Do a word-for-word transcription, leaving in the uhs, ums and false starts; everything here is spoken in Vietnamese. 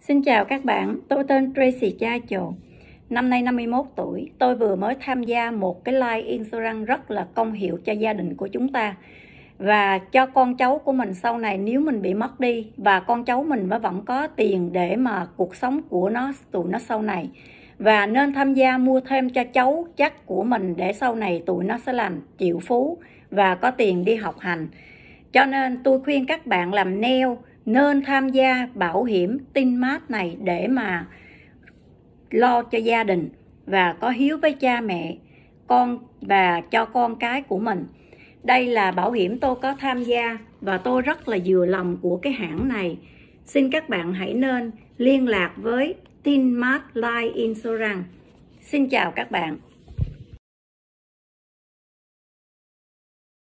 Xin chào các bạn, tôi tên Tracy Chaicho. Năm nay năm mươi mốt tuổi, tôi vừa mới tham gia một cái life insurance rất là công hiệu cho gia đình của chúng ta và cho con cháu của mình sau này nếu mình bị mất đi, và con cháu mình vẫn có tiền để mà cuộc sống của nó tụi nó sau này, và nên tham gia mua thêm cho cháu chắc của mình để sau này tụi nó sẽ làm triệu phú và có tiền đi học hành. Cho nên tôi khuyên các bạn làm nail nên tham gia bảo hiểm Tinmart này để mà lo cho gia đình và có hiếu với cha mẹ con và cho con cái của mình. Đây là bảo hiểm tôi có tham gia và tôi rất là vừa lòng của cái hãng này. Xin các bạn hãy nên liên lạc với Tinmart Life Insurance. Xin chào các bạn.